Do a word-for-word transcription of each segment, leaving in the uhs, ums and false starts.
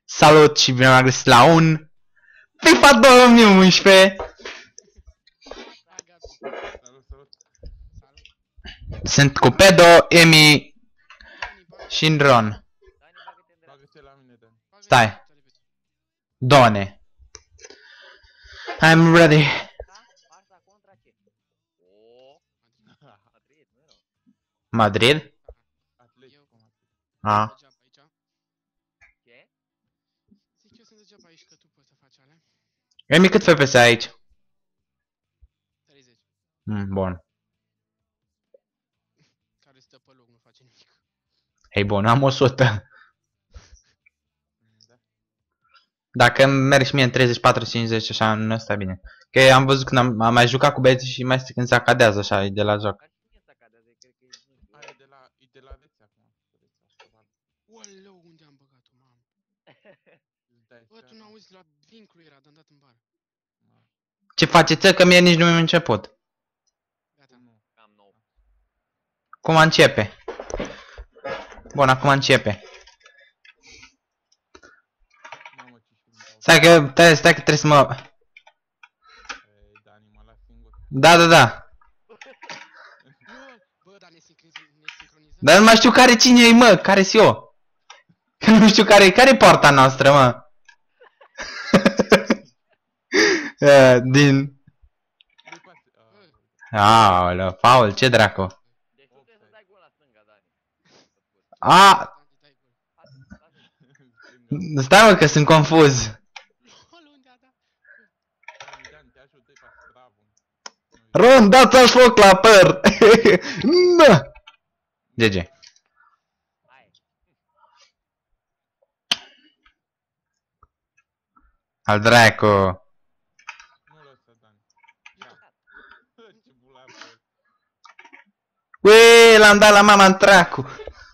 Salut și bine am găsit la un FIFA două mii unsprezece. Sunt cu Pedo, Emi și Ron. Stai. Done. I'm ready. Madrid? Ah. Emi, cât F P S ai aici? treizeci. Mm, bun. Care stă pe loc, nu face nimic. Hei, bun, am o sută. Dacă mergi și mie în treizeci, patruzeci, cincizeci, așa, nu ăsta e bine. Că am văzut când am, am mai jucat cu băieții și mai când se acadează așa, e de la joc. Ualeu, unde am băgat-o, mamă? Bă, tu n-auzi, la vincru era, d-am dat în bară. Ce faceți, că mie nici nu mi-a început. Gata. Cum începe? Bun, acum începe. Stai că, stai, stai că trebuie să mă... Da, da, da. Bă, dar ne sincronizăm. Dar nu mai știu care cine e, mă, care-s eu. Că nu știu care e, care-i poarta noastră, mă. uh, din... Aoleu, faul, ce dracu. A, stai, mă, că sunt confuz. Ron, dați-aș foc la păr. Nă. G G. Al dracu. Ui, l-am dat la mama în dracu.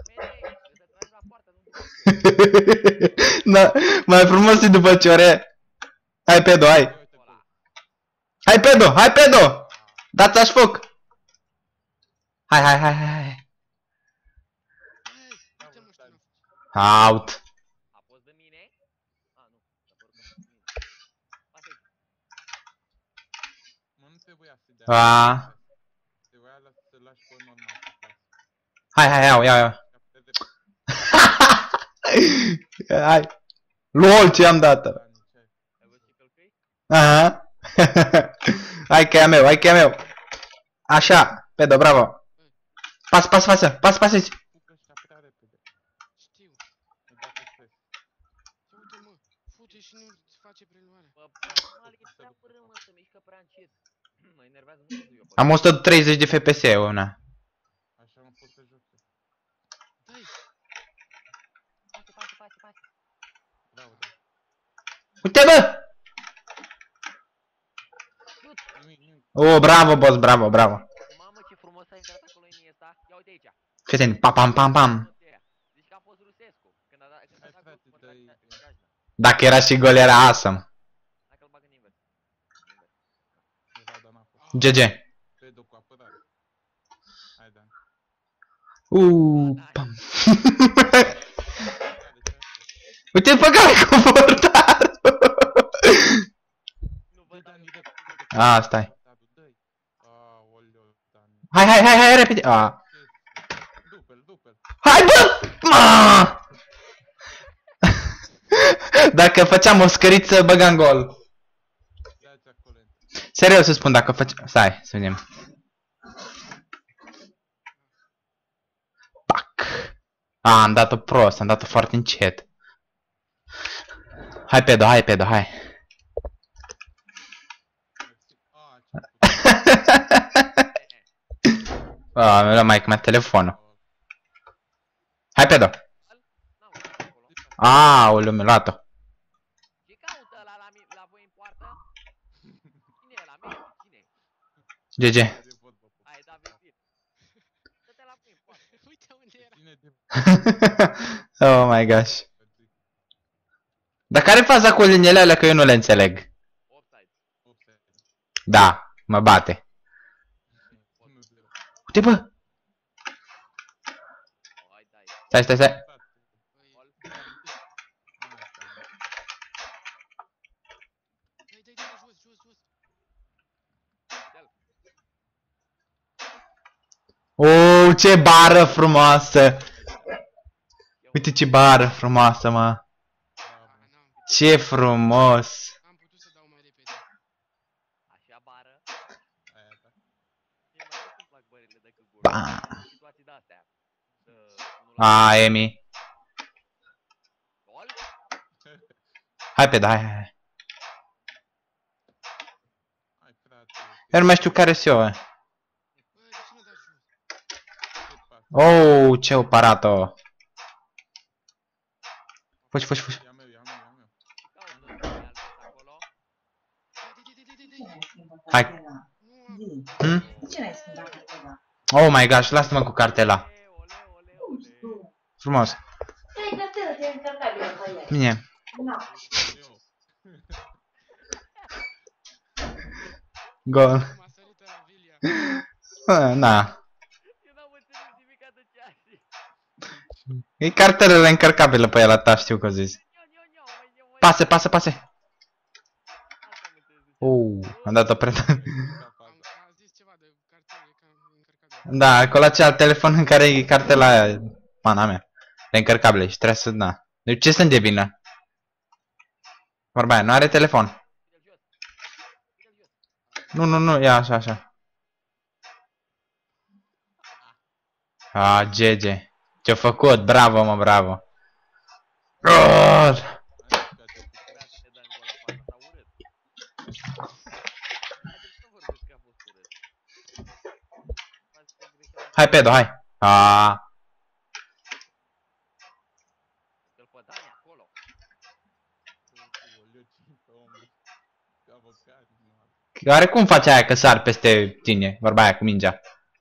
Da, mai frumos e după ciore. Hai, Pedo, hai. Hai, Pedo, hai, Pedo. Dați-aș foc. Hai, hai, hai, hai. Out. A. Hai, hai, iau, iau, iau. Hai. LOL, ce am dat. Aha. Hai că e a meu, hai că e a meu. Așa, Pedo, bravo. Pas, pas, pasă, pas, pas aici. Știu. Uite, mă, fute și nu face preluare. Am o sută treizeci de F P S, una. Dai. Uite, bă! Oh, bravo, boss, bravo, bravo. Mamă, ce frumos a intrat acolo Iniesta. Ia uite aici. Fii atent, pam, pam, pam, pam. Zici că a fost Rusescu. Când a dat, când a dat gol, portat gajna. Dacă era și gol, era awesome. Hai că-l bag în invers. G G. Uuu, pam. Uite, băgai cu portarul. Nu văd, dar A, stai. Hai, hai, hai, hai, repede. A. Hai, bă! Ma! Dacă făceam o scăriță, băgam gol. Serios să spun, dacă făceam... Stai, să vedem. Pac. A, am dat-o prost, am dat-o foarte încet. Hai, Pedo, hai, Pedo, hai. A, mi-a luat maică mea telefonul. Hai, Pedo. Aoleu, mi-a luat-o. ce caută ăla la, mi- la voi în poartă? Cine e la mine? Cine? G G. Ai dat vestit. Dă-te la voi în poartă. Uite unde era. Oh my gosh. Dar care faza cu liniile alea, că eu nu le înțeleg? Offside. Da, mă bate. Uite, bă! Hai, dai. Stai, stai, stai. Oh, ce bară frumoasă! Uite ce bară frumoasă, mă! Ce frumos! Am putut să dau mai repede. Așa bară. Aia ta. Mie mai mult îmi plac bările decât gură. Bam. În situații de-astea. Uh, unul la- A, Emi. Gol? Hai pe da, hai, hai. Hai, frate. Eu nu mai știu care se eu. Bă, de ce nu dai jos? Ce pas? Oh, ce operato. Fugi, fugi, fugi. Ia meu, ia meu, ia meu. Caută Dani Alves acolo. Dai, dai, dai, dai, dai. Hai. Nu am. Hmm? De ce n-ai schimbat cartela? Oh my gosh, lasă-mă cu cartela. Ole, ole, ole, ole. Frumos. Ai cartela, te-ai încărcat eu pe ea. Bine. Nu. Eu. Gol. M-a sărit la Vilia. Ah, da. Eu n-am înțeles nimica de ce a zis. E cartelele încărcabile pe el, ta știu că zici. Iau, iau, iau, mai, iau, mai. Pase, pase, pase. Asta am înțeles de ce. Oh, am dat-o pre... Ca Am, faza. a zis ceva de cartele ca încărcat. Da, acolo acela telefon în care e cartela aia. Mana mea. De încărcabile și trebuie să... Da. Deci ce să îndevină? Vorba aia, nu are telefon. Ține-l jos. Ține-l jos. Nu, nu, nu, ia așa, așa. Ah, G G. Ce-a făcut? Bravo, mă, bravo. Gol! Hai, frate. Vrea să te dai în gol la fața ta urât. Haideți să vorbesc că a fost urât. Faceți greșeala. Hai, Pedo, hai. Ah. Să-l pe Dani acolo. Oleu, ce pe omul. Ca avocat, nu. Oare cum face aia că sar peste tine? Vorba aia cu mingea.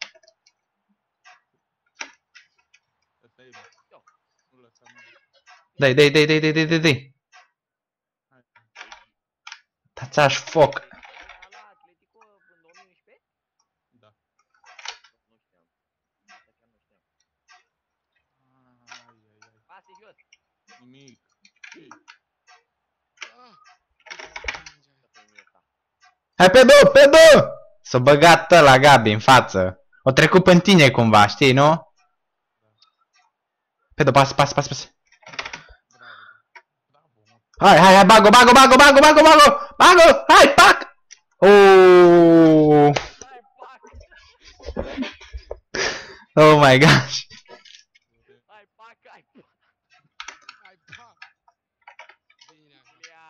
Ăsta e, bă. Nu lăsa, mă. Dai, dai, dai, dai, dai, dai, dai, dai. Hai. Tați-aș foc. Aia la Atletico în două mii unsprezece? Da. Nu știam. Asta chiar nu știam. Ai, ai, ai. Pase jos. Nimic. Ce? Ah! Uite, mingea aia. Să pe mie ta. Hai, Pedo, Pedo! S-a băgat la Gabi în față. O trecut pe tine cumva, știi, nu? Pedo, pas, pas, pas, pas. Bravo, da. Bravo, mă. Hai, hai, hai, bago, bago, bago, bago, bago, bago, bago, hai, pac! Oh, Hai, pac! oh my gosh. Hai, pac, hai, pac! Hai, pa! Bine așa. Ia!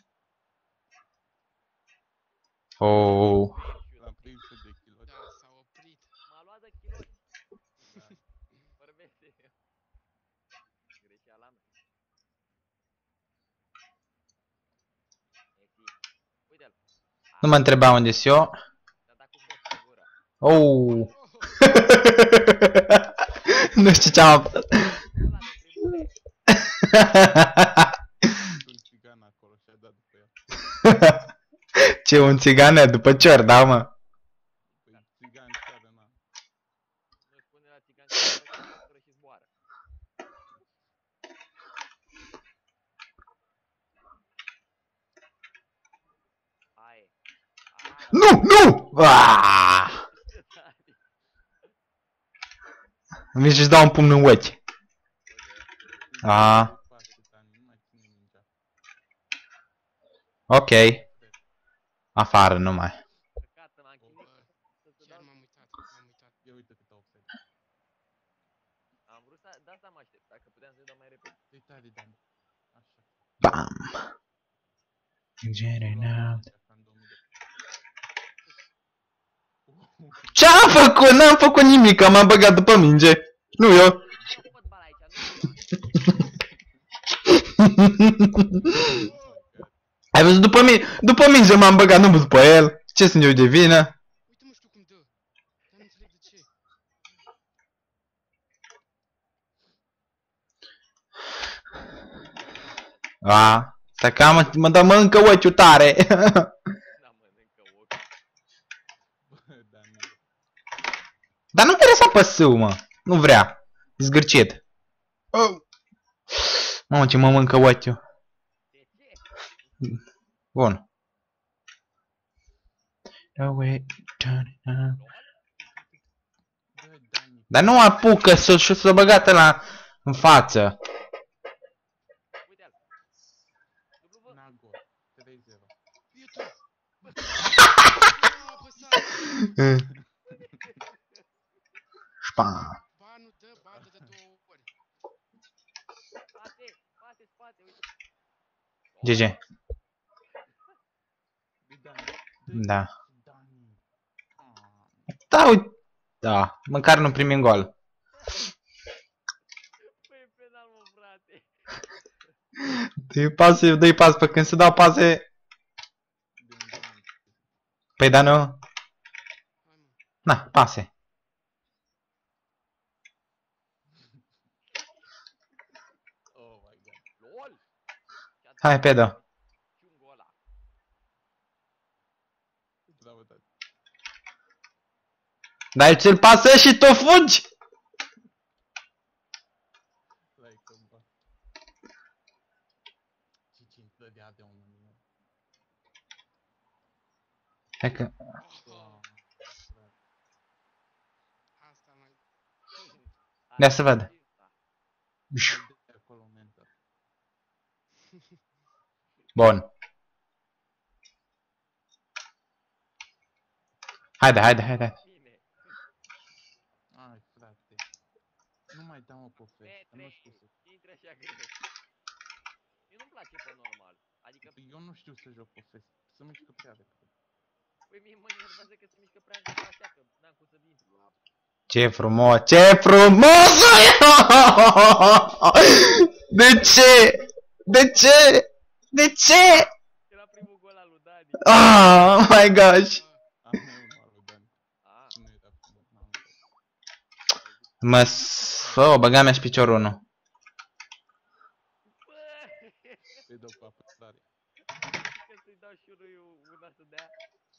Oh, L-am prins de kilo. Da, s-a oprit. M-a luat de chiloți. Da. Vorbesc serios. Greșeala mea. Messi. Uite-l. nu mă întreba unde sunt eu. Te-a dat cu foc în gură. Oh. Nu știu ce am făcut. Ăla de tribune. Un țigan acolo și-a dat după el. Ce, un țigane după cior, da, mă? Păi, țigan chiar, na. Nu spune la țigan că se fără și zboară. Hai. Hai. Nu, nu! Ah! Îmi să-și dau un pumn în ochi. Ah, Pase, Dani, nu mai ține mingea. ok. Afară numai. Căcată, m-am chinuit să să Chiar dau. m-am uitat, m-am uitat. Ia uite cât au offside. Am vrut să, de asta mă aștept, dacă puteam să-i dau mai repede. Dă-i tare, Dani. Așa. Bam. Luam General. mingea ca în două mii de. Uh, Ce-am făcut? N-am făcut nimic, m-am băgat după minge. Nu eu. Eu fotbal aici, nu Ai văzut după mine? După minge m-am băgat, nu după el. Ce sunt eu de vină? Uite, mă, știu cum dă. Dar nu înțeleg de ce. A, stai că mă, mă dă mâncă ochiul tare. n-am mănâncă ochi. bă, Dani. Dar nu vrea să apăsă, mă. Nu vrea. Zgârcit. Oh! Mamă, ce mă mâncă ochiul. De ce? Bun. Oh, wait, turn it up. Bă, Dani. Dar nu apucă să și s-o băgată la în față. Uite-l. W V. N-a gol. trei zero. Iutu! Bă! Nu a apăsat! Șpa. Ba nu dă, ba dă de două ori. Spate, spate, spate, uite. G G. Lui Dani. Da. Dani. Ah. Da, uite. Da, măcar nu primim gol. Păi penal, mă, frate. Dă-i pase, dă-i pas, pe când se dau pase... De unde am? Păi da, nu? Hai mă. Na, pase. Oh my god. LOL! Hai, pedo. Ciungul ăla. Bravo, Dani. Dai ți-l pasă și tu fugi! Like a bă. Ce cinci dădea de unul din el. Hai că... Wow, frate. Asta mai... Ia să văd. De acolo mentor. Bun. Haide, haide, haide. Bine. Ai, frate. Nu mai dau mă pe fest. Nu știu să... Intră așa greu. Mie nu-mi place pe normal. Adică, Eu nu știu să joc pe fest. Să mișcă prea repede. păi mie mă enervează că se mișcă prea încât așa, că n-am cum să intru la... Ce frumos, ce frumos! De ce? De ce? De ce? Era primul gol al lui Dani. Oh my gosh! Am eu unul al lui Dani. Ah, Nu era primul. N-am Mă s... Oh, băga mea și piciorul unu. bă! Îi dau pe apărare. Că să-i dau și lui una să dea.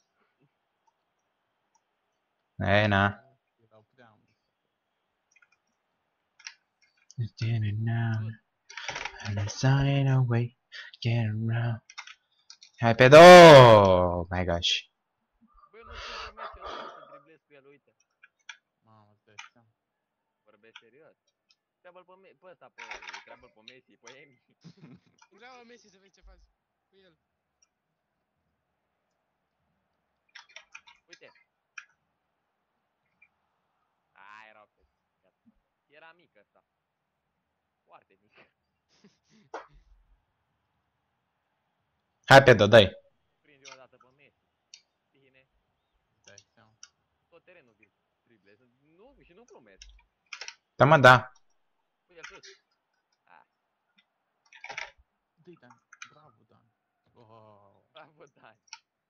Ei, na. Erau prea mulți. Hai pe două! My gosh. Băi, nu știu pe meciul ăsta să driblez cu el, uite. Mamă, îți dai seama. Vorbesc serios. Treabă-l pe, Me pe ăsta, pe... Treabă-l pe Messi, pe Emi. Vreau la Messi să vezi ce faci cu el. Uite. A, era ok. Gata. Era mic ăsta. Foarte mic. Hai pe două, dai. Prinde o dată pe Messi. Bine. Îți dai seama. Tot terenul driblez. Nu, și nu glumesc. Da, mă, da. Uite-l sus. Ah, Dă-i, Dani. Bravo, Dani. Oh. bravo, Dani.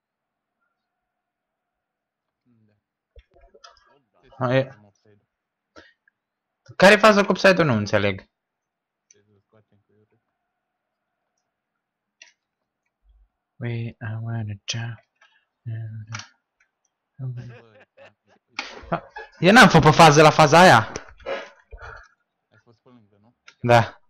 Da. Nu, da. Trebuie Mai e- să facem offside. Care e faza cu upside-ul? Nu înțeleg. Trebuie să scoatem cu Iuri. We I wanna jump. Băi, Dani. Ha. Eu n-am făcut pe fază la faza aia. Ai fost pe lângă, nu? Da.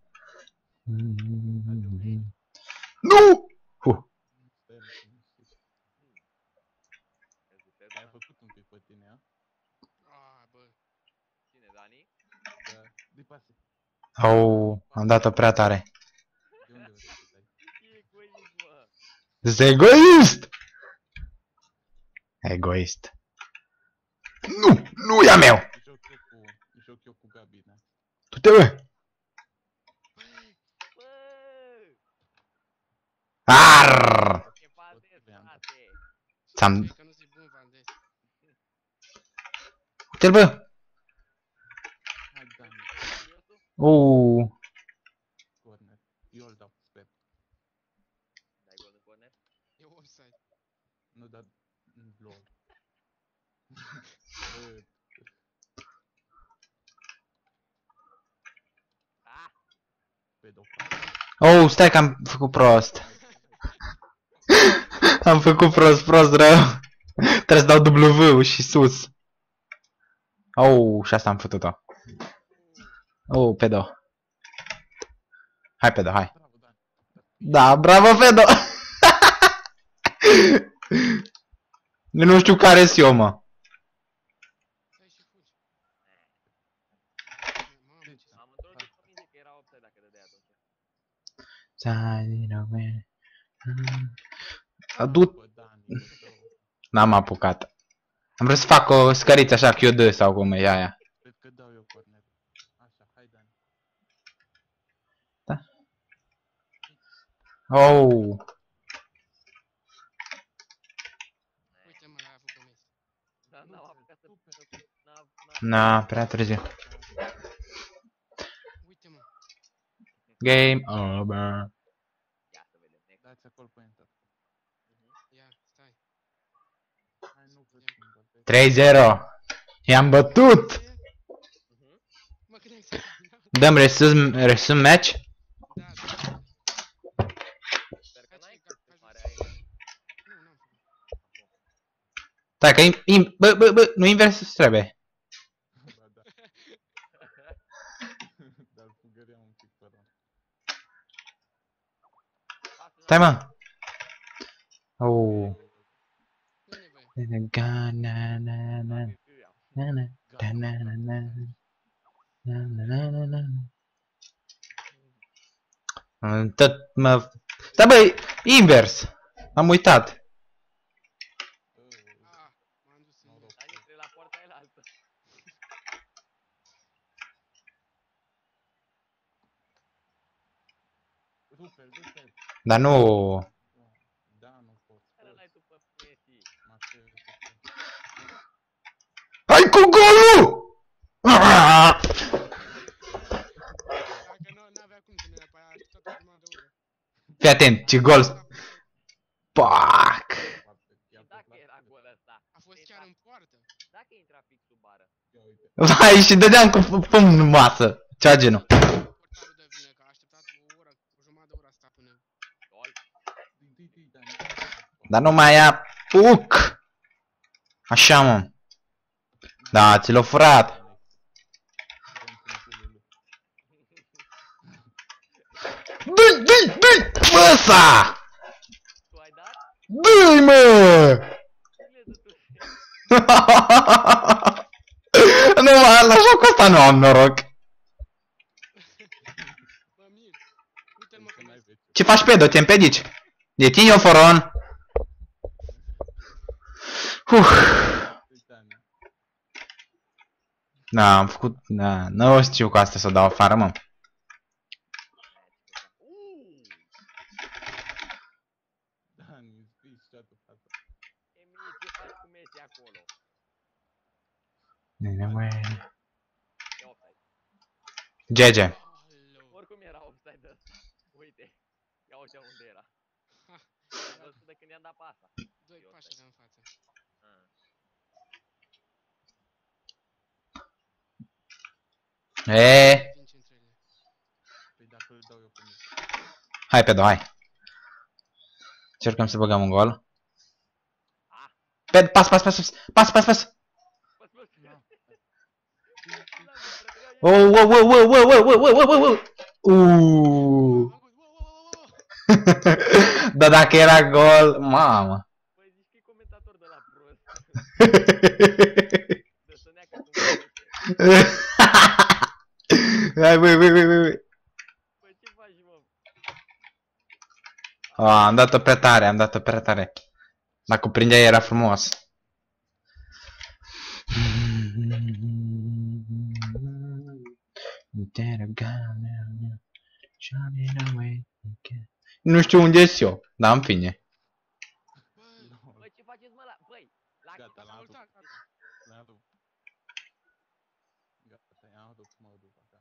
Nu! Uh. Stai, nu știu. Îți gustez, Ai da? făcut un pic pe tine, a? Ah, bă. Cine, Dani? Da. Dă-i pase. Oh, am dat-o prea tare. De unde vrei să dai? E egoism, mă. Este egoist! Egoist. Nu! Nu e a meu! Joc eu cu... Joc eu cu Gabi, da? Tu te bă! Băi, Bă! Arrrr! E Valdez, frate. Ți-am... e că nu ți bun, Van Des. Uite-l, bă! Hai, Dani. Seriosul? Uuu... Corner. Eu îl dau, sper. Dai gol în corner? E offside. Nu, dar... Lol. Bă, Ah! pe de-o parte. Oh, stai că am făcut prost. Am făcut prost, prost rău. Trebuie să dau W și sus. Oh, și asta am făcut-o. Oh, pedo. Hai, pedo, hai. Bravo, Dani. Da, bravo, pedo! Nu știu care-s eu, mă. Stai și fugi. Du... N-am apucat. Am vrut să fac o scăriță așa, Q D sau cum e aia. Cred că dau eu cornetul. Așa, hai Dani. Da? Oh. Uite mă, l-a făcut Messi. Dar n-am apucat să... n-am- Na, prea târziu. Uite mă. Game over. Ia să vedem. Next. Dați acolo pe enter. Ia, stai. Hai, nu văd cum vorbesc. trei zero. I-am bătut. Mhm. Mă credeam să... Dăm resus, resus match? Da, da. Sper că Hai, n-ai ca- ca- mare aia. Nu, n-am făcut. Stai că im, im, bă, bă, bă, nu invers trebuie. Ba da. Dar fugăream un pic pe ăla. Stai mă. Oh. Nu-i nevoie. Ga, na, na, na, na, na, da, na, na, na, na, na, na, na, na. Mm, Tot mă... Da băi, invers. Am uitat. Ah, m-am dus în... Dani, trebuie la poarta aia altă. Rupe-l, rupe-l. Dar nu... Da, nu pot. Care l-ai tu pe Messi? Mă aștept. Hai cu golul! Ah! Dacă nu, n-avea cum să ne dea pe aia, toată jumătate de oră. Fii atent, ce gol! Pac! Și dacă era gol ăsta? A fost chiar în poartă. Dacă intra fix sub bară. Ia uite. Vai, și dădeam cu pumn în masă. Cea genul. Portarul de vină, că a așteptat o oră, o jumătate de oră a stat până... Gol. Din tâi, tâi, Dani. Dar nu mai ia puc! Așa, mă. Da, ți l-o furat. Dă-i, dă-i, dă-i! Ăsta! Tu ai dat? Dă-i, mă! Cine să tu? Nu, mă, la jocul ăsta nu am noroc. Mă mir. Uite-l mă Că cum n-ai este. vece. Ce faci, pedo? Te împedici? De tine o foron. Uf. Tâi, Dani. Da, am făcut... Da, nu știu cu asta să o dau afară, mă. Uuu! Dani, îți fii chat-ul față. Emil, ce faci cu Messi acolo? Nene, mă. E offside. G G. Alo. Oricum era offside ăsta. Uite. Ia uite unde era. Ha, Am văzut de când i-am dat pe asta. doi pași avea în față. Ah. E, Din centrele. Păi dacă îl dau eu pe mine. hai, pedo, hai. Cercăm să băgăm un gol. Ah. Ped, pas, pas, pas, pas, pas, pas, pas. Bă, bă, Da. Oh, wow, wow, wow, wow, wow, wow, wow, wow, wow. Uuuu. Da, dacă era gol, mamă. Păi zici că e comentator de la prost. De să neacă cum Hai, băi, băi, băi, băi. Păi ce faci, mă? Ah, am dat-o prea tare, am dat-o prea tare. Dacă prindea era frumos. Nu știu unde sunt eu, dar în fine. Băi, ce faceți, mă, la... Băi, la... Gata, l-am rupt. Ascultat, gata. L-am rupt. Gata, i-am rupt, mă duc acasă.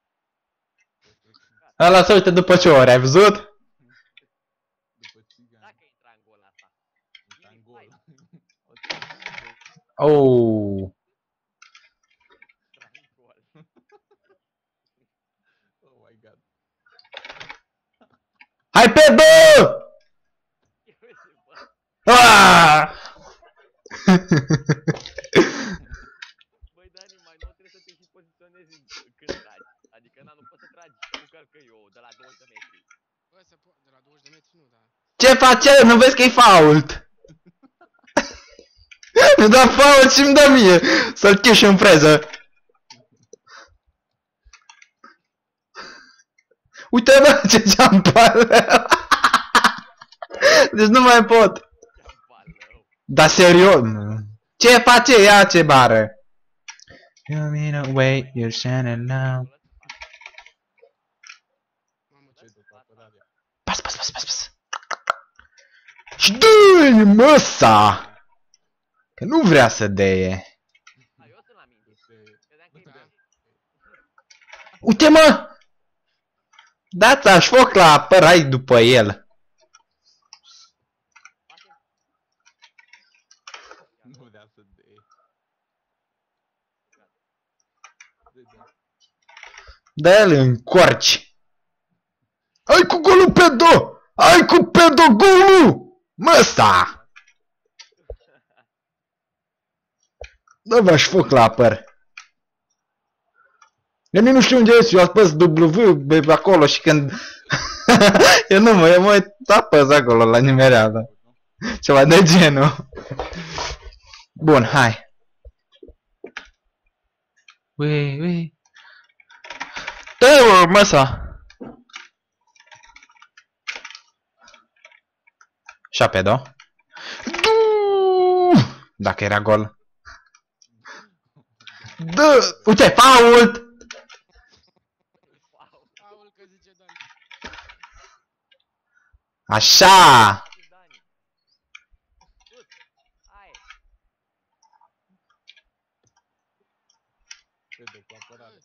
Ăla se uită după ce ori, ai văzut? După țigan, Dacă intra în gol asta. intra în gol. Oh. Intra în gol. Oh my god. Hai pe bă! Uite, bă. Ah! Băi, Dani, mai nou trebuie să te și poziționezi când tragi. Adică, na, nu poți să tragi cu călcăiul de la douăzeci de metri. Bă, se poate, de la douăzeci de metri nu, dar... Ce face? Nu vezi că e fault? Mi da fault și-mi dă mie să-l chiși în freză. Uite bă, ce geampală! Deci nu mai pot. Balău. Dar serios. Ce face ea, ce bară? You mean away, you're shining now. Mamă, ce... Ce după apărarea. Pas, pas, pas, pas, pas. Și dă-i măsa! Că nu vrea să deie. A, eu sunt la minte. Este... Credeam că e Da. bine. Uite mă! Dați-aș foc la apărai după el. Poate- Nu vrea să dea. De da. Dă-l în corci. Ai cu golul pedo! Ai cu pedo golul! Măsta! Dă-vă-și foc la apăr. Eu nici nu știu unde ești, eu apăs W pe acolo și când... eu nu mă, eu mă uit, apăs acolo la nimereală. Ceva de genul. Bun, hai. Ui, ui. Dă-o, măsa! Șapedo. Dacă era gol. Dă! Uite, fault! Wow. Aul că zice Dan. Așa! Dani. Sus. Hai. Ce după apărare.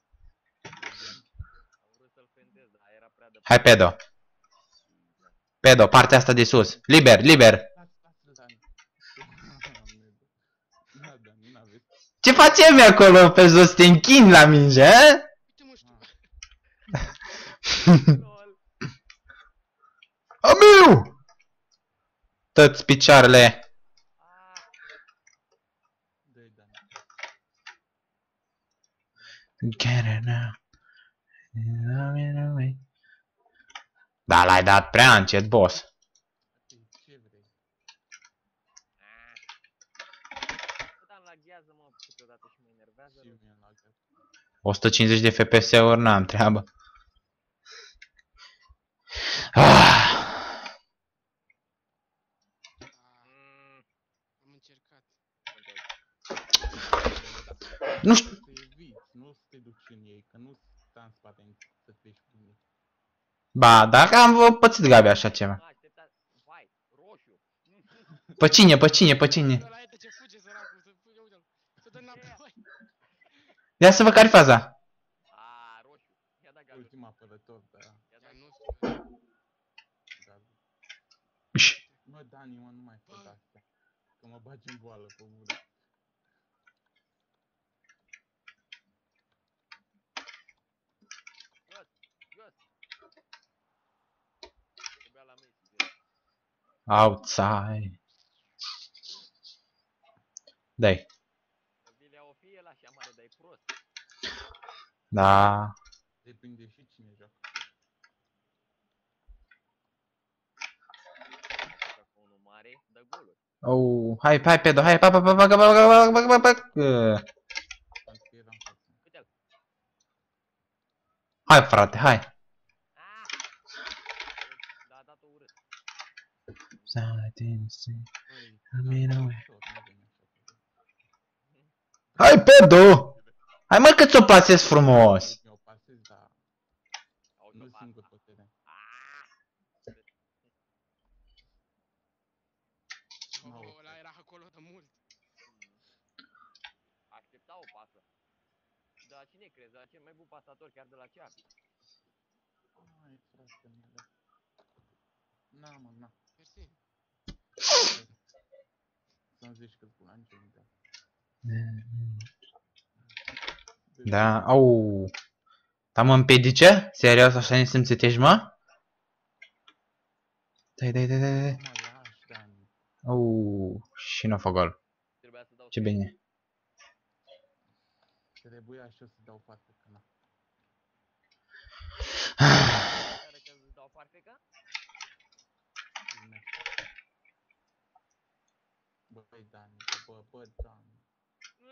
Am vrut să-l fentez, dar era prea de... Hai, pedo. Pedo, partea asta de sus. Liber, liber. Lasă, lasă, Dani. Da, Dani, n-aveți. Ce facem acolo pe jos? Te închini la minge, eh? Uite mă, știu. Lol. Amiu! Tăți picioarele. Ah, Dă-i, Dani. Get it now. Da, l-ai dat prea încet, boss. Ce vrei? ah. Bă, Dan, laghează, mă, câteodată și mă enervează. Și mie la gheață. o sută cincizeci de F P S-uri n-am treabă. Ah, Mm, Am încercat. nu știu. Să eviți, nu să te duci în ei, că nu sta în spate să treci prin ei. Ba, dacă am pățit Gabi așa ceva. nu aștepta. Vai, roșu. Pe cine, pe cine, pe cine? Ăla uite ce fuge săracul, să fuge, uite-l. Să dă înapoi. Ia să văd care-i faza. Ah, roșu. Ia da galben. Ultim apărător, da. Ia da Ia nu știu. Galben. Uși. Mă, Dani, mă, nu mai fă astea. Că mă bagi în boală pe gură. Jos, jos. Trebuia la Messi. vezi. Outside. Dai. Vilea o fie la și amară, dar e prost. Da. Depinde și cine joacă. Dacă unul mare, dă goluri. Oh, hai, hai, pedo, hai, pa, pa, pa, pa, pa, pa, pa, pa, pa, pa, pa. Pentru că eram față. Uite-l. Hai, frate, hai. Ah! Da, a dat-o urât. Păi, Bine, da, ui. tot, nu vine așa. Hai, pedo! Hai, mă, că ți-o pasez frumos. Mi-o pasez, dar Auzi, nu o singur pasta. pe teren. Ah! Oh, ăla era acolo de mult. Aștepta o pasă. Dar cine crezi? Dar cel mai bun pasator chiar de la Ceapi. Ai, frate mele. Na, mă, na. Mersi. Să-mi zici că-ți bun, nicio idee. Da, au. Da, mă împedice? Serios, așa ne simțești, mă? Dai, dai, dai, dai, dai. Mă lași, Dani. Au, și nu fă gol. Trebuia să dau Ce bine. Trebuia și eu să dau față, că na. care că îți dau farfeca? Bine. Băi, Dani, bă, bă, Dani.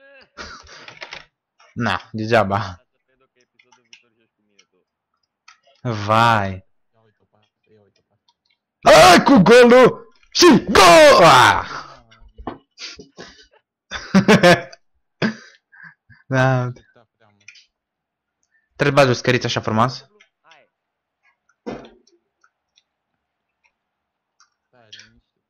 Na, degeaba. Lasă pe că episodul viitor joci cu mine tu. Vai. Ia uite-o pe asta, ia uite-o pe asta. Ai cu golul! Și gol! Ah! Da. Aștepta prea mult. Trebuie bagi o scăriță așa frumos. Hai. Stai, liniște.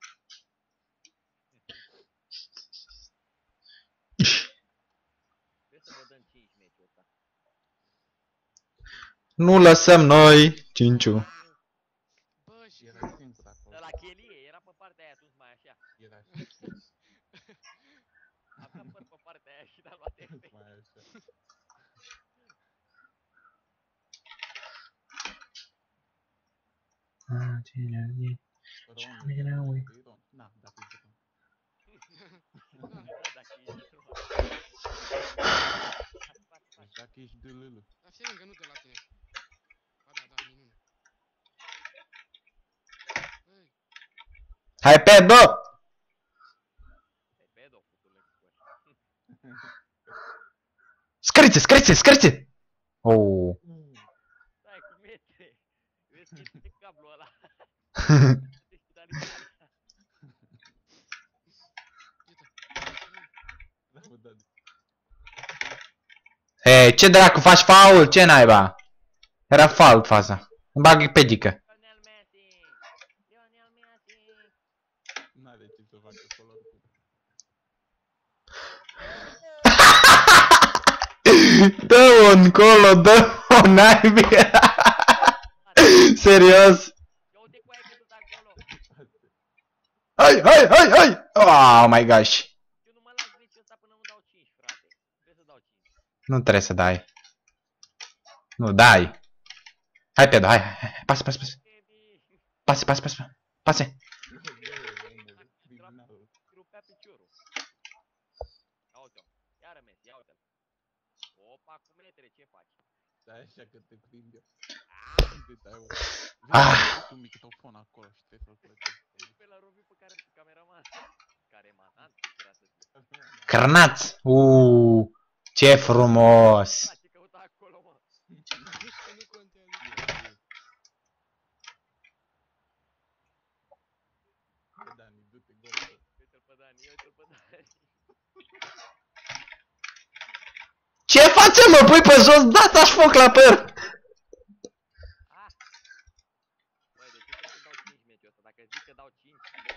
Trebuie să vă dăm cinci meciul ăsta. Nu lăsăm noi cinciu. Bă, și Era singur acolo. De la chelie, era pe partea aia, atunci mai așa. Era singur. Avea păr pe partea aia și n-a luat efect. Mai așa. Ron, e Ron. Na, dacă e Ron. Da, dacă ești Ron. Deci dacă ești de lâlă. dar fie lângă, nu de la tine. Ba da, da, minune. Băi, Hai pe bă! Pe pedo, putule scori. Scărițe, scărițe, scărițe! Oh. Stai cu metre. Vezi că este cablul ăla. Deci dar Da, mă, da. Hei, ce dracu, faci faul? Ce naiba? Era faul faza. Îmi bag pedică. Lionel Messi. Lionel Messi. N-are ce să facă acolo oricum. Dă-o încolo, dă-o naibii. Serios. Ia uite cu aia că tot acolo. Hai, hai, hai, hai! Oh my gosh. Eu nu mă las meciul ăsta până nu dau cinci, frate. Trebuie să dau cinci. Nu trebuie să dai. Nu, dai. Hai, Pedro, hai, hai, hai. Pasă, pasă, pasă. Kevin. Pasă, pasă, pasă. Pasă. Criminalul. Rupea piciorul. Ia uite-o. Iară Messi, ia uite-l. Opa, cu metre, ce faci? Stai așa că te prind eu. De dai, Ah. Vezi un microfon acolo și trebuie să-l plătești. Pe la Robi pe care cameraman. Care manant, era să fie. Cărnați. Uuu, ce frumos. Da, ce căuta acolo, mă. că nu contează. Bă, Dani, du-te gol. Uite-l pe Dani, uite-l pe Dani. Ce face, mă? Pui pe jos, dați-aș foc la păr. Ah! Băi, deci eu trebuie să dau cinci meciul ăsta. Dacă zic că dau cinci,